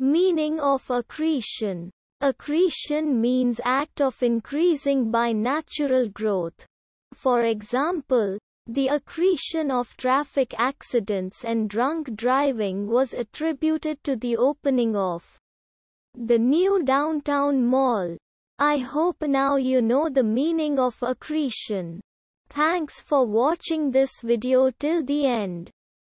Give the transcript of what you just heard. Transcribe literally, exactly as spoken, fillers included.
Meaning of accretion. Accretion means act of increasing by natural growth. For example, the accretion of traffic accidents and drunk driving was attributed to the opening of the new downtown mall. I hope now you know the meaning of accretion. Thanks for watching this video till the end.